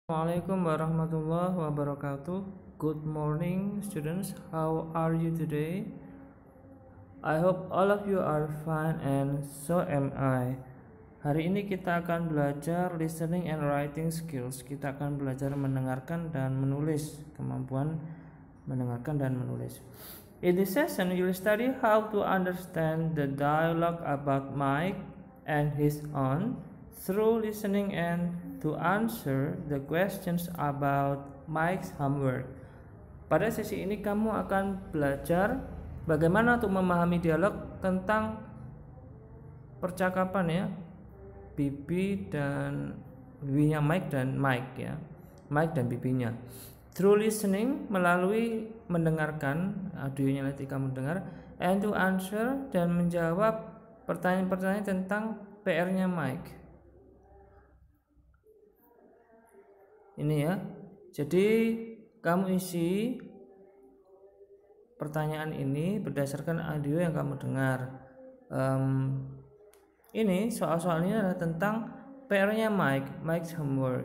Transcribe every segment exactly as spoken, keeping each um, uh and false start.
Assalamualaikum warahmatullahi wabarakatuh. Good morning, students. How are you today? I hope all of you are fine and so am I. Hari ini kita akan belajar listening and writing skills. Kita akan belajar mendengarkan dan menulis, kemampuan mendengarkan dan menulis. In this session, you will study how to understand the dialogue about Mike and his aunt through listening and to answer the questions about Mike's homework. Pada sesi ini kamu akan belajar bagaimana untuk memahami dialog tentang percakapan ya, Bibi dan bibinya Mike dan Mike ya, Mike dan bibinya. Through listening, melalui mendengarkan audionya nanti kamu dengar, and to answer, dan menjawab pertanyaan-pertanyaan tentang P R-nya Mike. Ini ya, jadi kamu isi pertanyaan ini berdasarkan audio yang kamu dengar. Um, ini soal-soal ini adalah tentang P R-nya Mike, Mike's homework.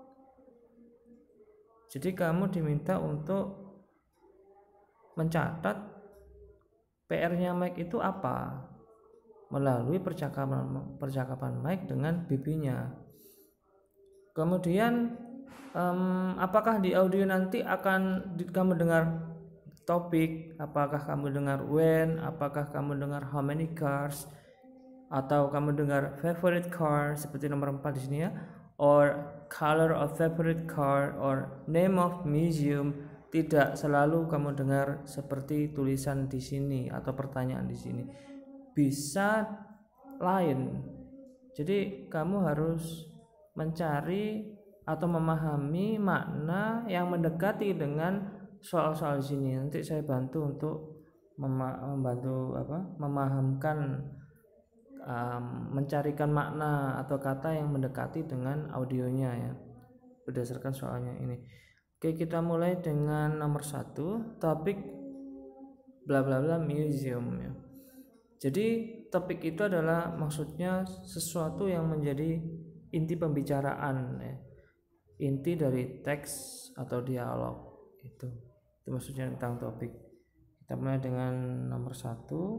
Jadi kamu diminta untuk mencatat P R-nya Mike itu apa melalui percakapan percakapan Mike dengan bibinya. Kemudian Um, apakah di audio nanti akan di, kamu dengar topik, apakah kamu dengar when, apakah kamu dengar how many cars, atau kamu dengar favorite car seperti nomor empat di sini ya, or color of favorite car, or name of museum. Tidak selalu kamu dengar seperti tulisan di sini atau pertanyaan di sini, bisa lain. Jadi kamu harus mencari atau memahami makna yang mendekati dengan soal-soal sini. Nanti saya bantu untuk membantu apa memahamkan, um, mencarikan makna atau kata yang mendekati dengan audionya ya, berdasarkan soalnya ini. Oke, kita mulai dengan nomor satu, topik bla bla bla museum ya. Jadi topik itu adalah maksudnya sesuatu yang menjadi inti pembicaraan ya, inti dari teks atau dialog itu. Itu maksudnya tentang topik. Kita mulai dengan nomor satu.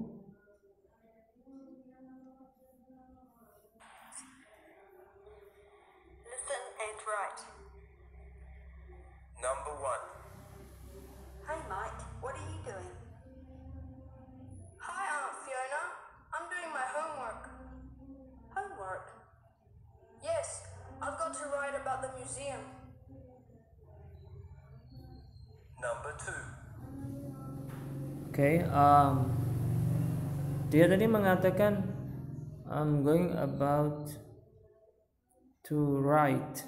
Listen and write. Number one. Hey Mike, what are you doing? Hi Aunt Fiona, I'm doing my homework. Homework? Yes, I've got to write about the museum. Number two. Oke, okay, um, dia tadi mengatakan I'm going about to write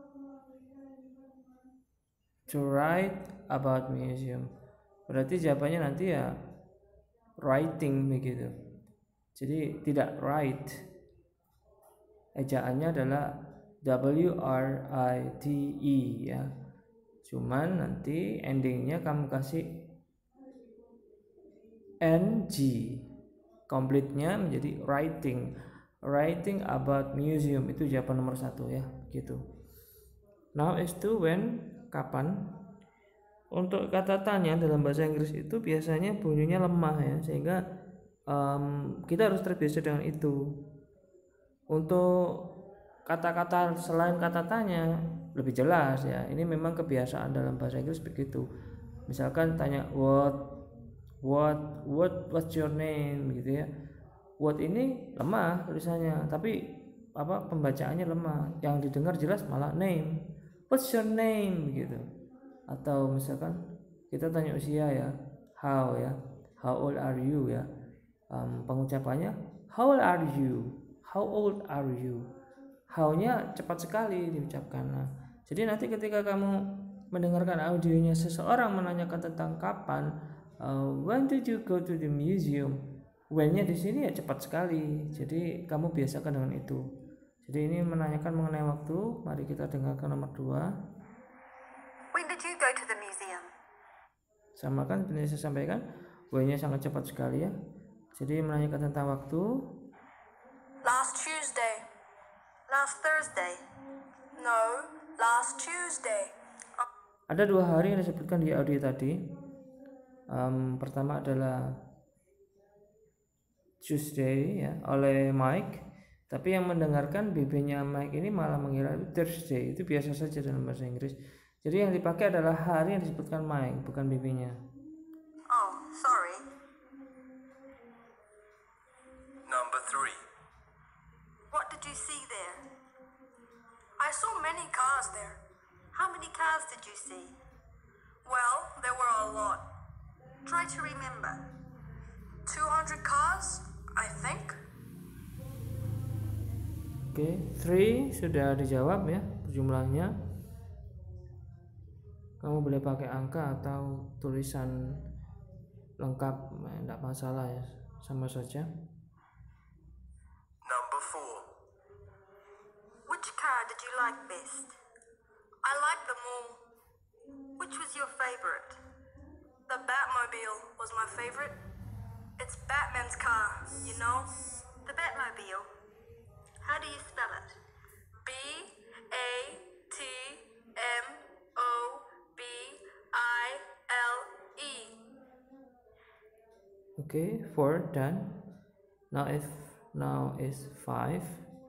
to write about museum. Berarti jawabannya nanti ya writing begitu. Jadi tidak write. Ejaannya adalah W R I T E ya. Cuman nanti endingnya kamu kasih N G, komplitnya menjadi writing. Writing about museum itu jawaban nomor satu ya, gitu. Now is to when, kapan. Untuk kata tanya dalam bahasa Inggris itu biasanya bunyinya lemah ya, sehingga um, kita harus terbiasa dengan itu. Untuk kata-kata selain kata tanya lebih jelas ya, ini memang kebiasaan dalam bahasa Inggris begitu. Misalkan tanya what what what what's your name gitu ya, what ini lemah tulisannya, tapi apa pembacaannya lemah, yang didengar jelas malah name, what's your name gitu. Atau misalkan kita tanya usia ya, how ya, how old are you ya, um, pengucapannya how old are you, how old are you. How-nya cepat sekali diucapkan. Nah, jadi nanti ketika kamu mendengarkan audionya seseorang menanyakan tentang kapan, uh, when did you go to the museum, when-nya di sini ya cepat sekali. Jadi kamu biasakan dengan itu. Jadi ini menanyakan mengenai waktu. Mari kita dengarkan nomor dua. When did you go to the museum? Sama kan seperti saya sampaikan, when-nya sangat cepat sekali ya. Jadi menanyakan tentang waktu. Last Tuesday. Last Thursday? No, last Tuesday. Ada dua hari yang disebutkan di audio tadi. Um, pertama adalah Tuesday ya oleh Mike, tapi yang mendengarkan B B-nya Mike ini malah mengira itu Thursday. Itu biasa saja dalam bahasa Inggris. Jadi yang dipakai adalah hari yang disebutkan Mike, bukan B B-nya. Oh, sorry. Number three. What did you see there? I saw many cars there. How many cars did you see? Well, there were a lot. Try to remember. two hundred cars, I think. Oke, okay. three sudah dijawab ya jumlahnya. Kamu boleh pakai angka atau tulisan lengkap, tidak masalah ya, sama saja. Number four. Which car did you like best? I liked them all. Which was your favorite? The Batmobile was my favorite. It's Batman's car, you know? The Batmobile. How do you spell it? B A T M O B I L E. Oke, okay, four done. Now if now is five.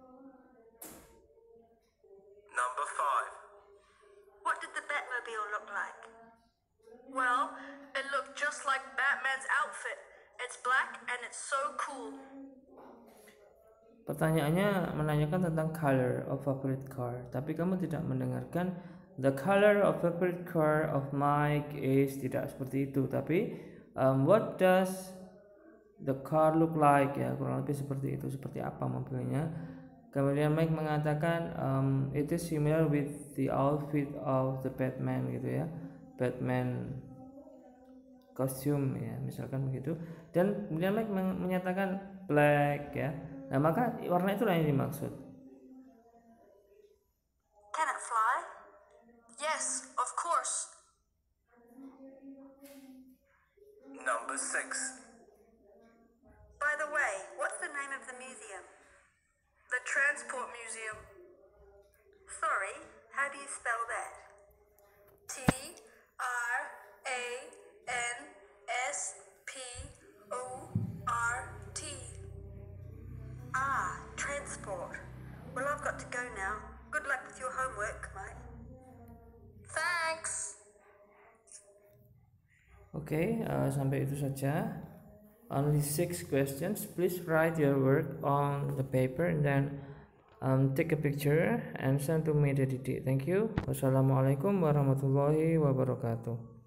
Number five. What did the Batmobile look like? Well, it looked just like Batman's outfit. It's black and it's so cool. Pertanyaannya menanyakan tentang color of favorite car, tapi kamu tidak mendengarkan the color of favorite car of Mike is, tidak seperti itu, tapi um, what does the car look like, ya kurang lebih seperti itu, seperti apa mobilnya. Kemudian Mike mengatakan um, it is similar with the outfit of the Batman gitu ya, Batman costume ya misalkan begitu. Dan kemudian Mike menyatakan black ya. Nah maka warna itulah yang dimaksud. Can it fly? Yes, of course. Number six. By the way, what's the name of the museum? The Transport Museum. Sorry, how do you spell that? T R A N S P O R T. Ah, transport. Well, I've got to go now. Good luck with your homework, Mike. Thanks. Oke, okay, uh, sampai itu saja. Only six questions. Please write your work on the paper and then um, take a picture and send to me the D D. Thank you. Wassalamualaikum warahmatullahi wabarakatuh.